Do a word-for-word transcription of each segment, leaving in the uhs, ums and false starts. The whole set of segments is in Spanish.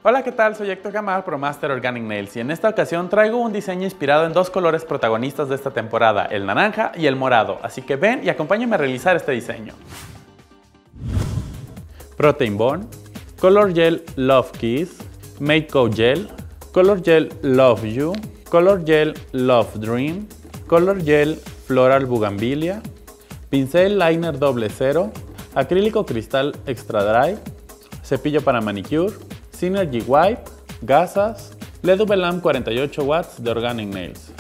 Hola, ¿qué tal? Soy Héctor Camar, ProMaster Organic Nails, y en esta ocasión traigo un diseño inspirado en dos colores protagonistas de esta temporada, el naranja y el morado, así que ven y acompáñame a realizar este diseño. Protein Bond, Color Gel Love Kiss, Made-Co Gel, Color Gel Love You, Color Gel Love Dream, Color Gel Floral Bugambilia, Pincel Liner Doble Cero, Acrílico Cristal Extra Dry, Cepillo para manicure, Synergy Wipe, gasas, L E D U V L A M cuarenta y ocho watts de Organic Nails.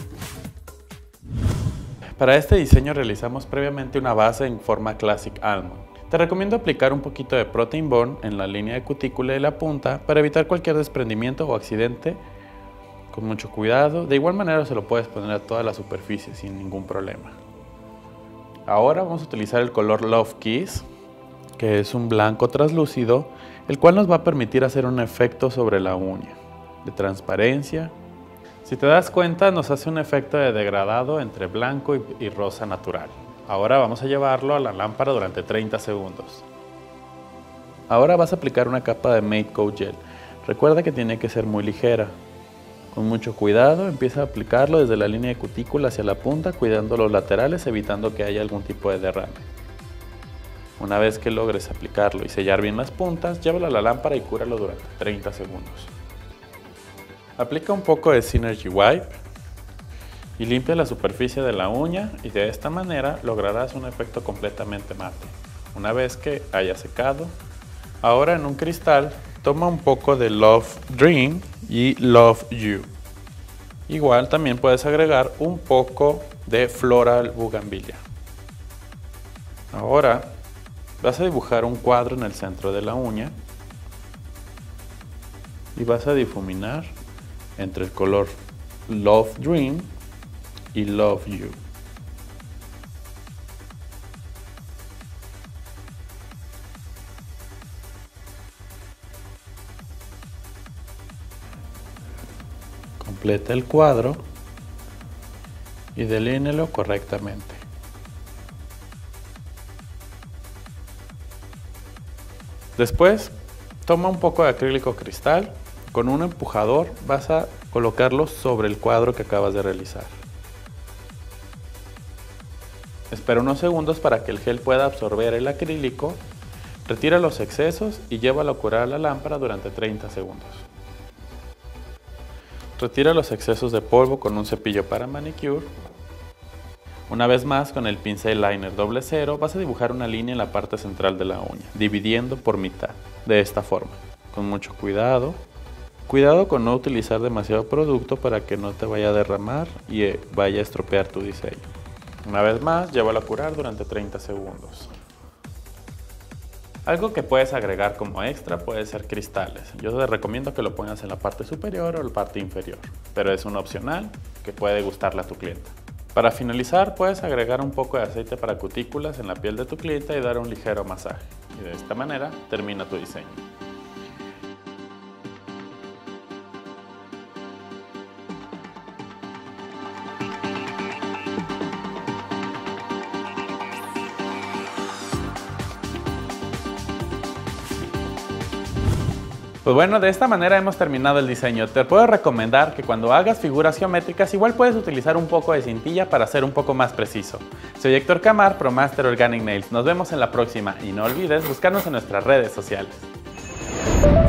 Para este diseño realizamos previamente una base en forma Classic Almond. Te recomiendo aplicar un poquito de Protein Bond en la línea de cutícula y la punta para evitar cualquier desprendimiento o accidente con mucho cuidado. De igual manera se lo puedes poner a toda la superficie sin ningún problema. Ahora vamos a utilizar el color Love Kiss, que es un blanco translúcido, el cual nos va a permitir hacer un efecto sobre la uña de transparencia. Si te das cuenta, nos hace un efecto de degradado entre blanco y, y rosa natural. Ahora vamos a llevarlo a la lámpara durante treinta segundos. Ahora vas a aplicar una capa de Made-Co Gel. Recuerda que tiene que ser muy ligera. Con mucho cuidado empieza a aplicarlo desde la línea de cutícula hacia la punta, cuidando los laterales, evitando que haya algún tipo de derrame. Una vez que logres aplicarlo y sellar bien las puntas, llévalo a la lámpara y cúralo durante treinta segundos. Aplica un poco de Synergy Wipe y limpia la superficie de la uña, y de esta manera lograrás un efecto completamente mate. Una vez que haya secado, ahora en un cristal toma un poco de Love Dream y Love You. Igual también puedes agregar un poco de Floral Bugambilia. Ahora vas a dibujar un cuadro en el centro de la uña y vas a difuminar entre el color Love Dream y Love You. Completa el cuadro y delínealo correctamente. Después, toma un poco de acrílico cristal, con un empujador vas a colocarlo sobre el cuadro que acabas de realizar. Espera unos segundos para que el gel pueda absorber el acrílico, retira los excesos y llévalo a curar a la lámpara durante treinta segundos. Retira los excesos de polvo con un cepillo para manicure. Una vez más, con el pincel Liner Doble Cero vas a dibujar una línea en la parte central de la uña, dividiendo por mitad, de esta forma, con mucho cuidado. Cuidado con no utilizar demasiado producto para que no te vaya a derramar y vaya a estropear tu diseño. Una vez más, llévalo a curar durante treinta segundos. Algo que puedes agregar como extra puede ser cristales. Yo te recomiendo que lo pongas en la parte superior o la parte inferior, pero es un opcional que puede gustarle a tu cliente. Para finalizar, puedes agregar un poco de aceite para cutículas en la piel de tu cliente y dar un ligero masaje. Y de esta manera termina tu diseño. Pues bueno, de esta manera hemos terminado el diseño. Te puedo recomendar que cuando hagas figuras geométricas igual puedes utilizar un poco de cintilla para ser un poco más preciso. Soy Héctor Camar, ProMaster Organic Nails. Nos vemos en la próxima y no olvides buscarnos en nuestras redes sociales.